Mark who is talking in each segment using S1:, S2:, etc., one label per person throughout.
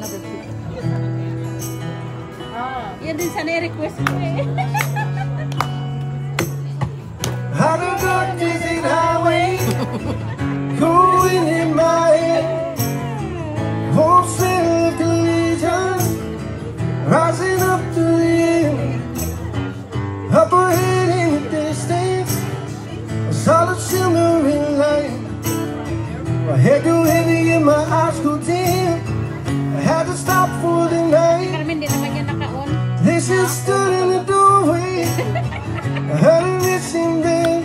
S1: Yan din sana i-request ko eh.
S2: How the dark desert highway going in my head, wholesale collision rising up to the end. Up ahead in the distance, I saw the shimmering light. My head grew heavy and my eyes grew dim. I had to stop for the night. Then she stood in the doorway. I heard her missing bed.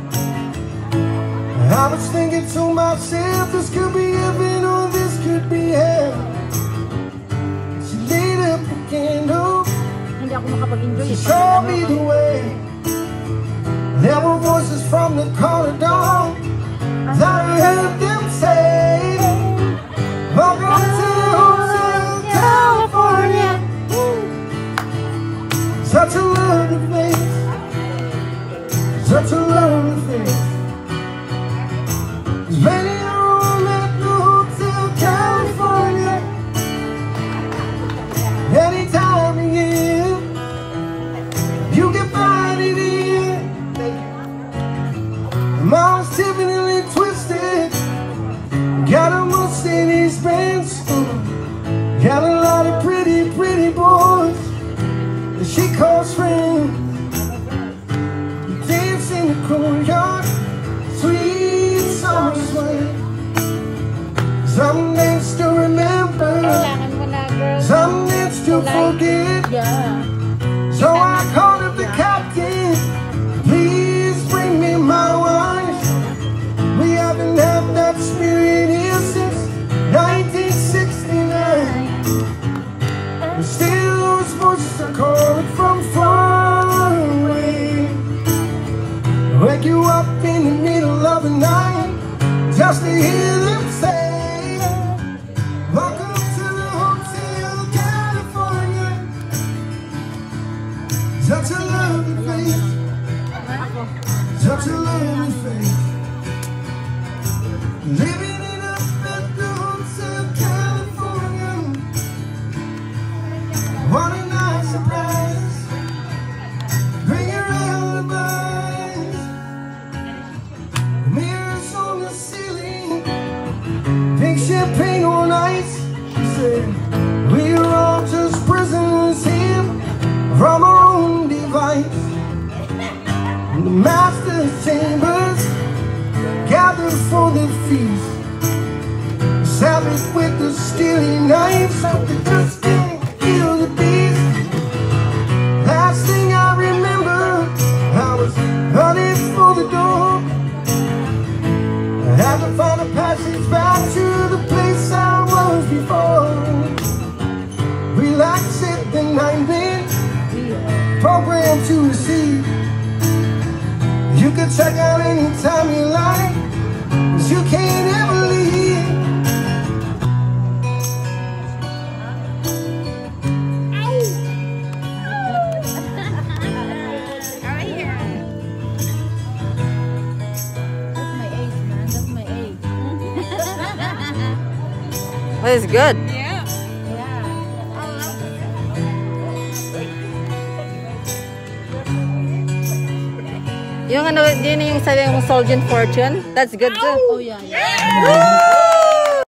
S2: I was thinking to myself, this could be heaven or this could be hell. She lit up a candle. She showed me the way. There were voices from the corridor that I heard them say, welcome to Hotel California. Such a lovely place, such a lovely face. There's many a room at the Hotel California. Any time of year, you can find it here. Mama's typically twisted, got a Mercedes Benz, got a lot of pretty, pretty boys that she calls friends. Dance in the courtyard, sweet summer swing. Some names to remember, some names to forget. So I called up the captain, please bring me my wife. We haven't had that spirit here since 1969. Still those voices are calling from far away. Wake you up in the middle of the night just to hear them say, welcome to the Hotel California. Such a lovely face, such a lovely face. Living it up at the Hotel California. What a nice surprise. Bring your alibis. Mirrors on the ceiling, pink champagne on ice. She said, we're all just prisoners here from our own device. In the master's chambers, gathered for the feast. Sabbath with the steely knives, but they just can't kill the beast. Last thing I remember, I was running for the door. I had to find a passage back to the place I was before. Relax at the 9-bit program to receive. You can check out anytime you like, 'cause you can't ever leave.
S3: Well, it's good. Yung ano, yun yung sabi mong Soldier Fortune. That's good too.
S1: Oh yeah.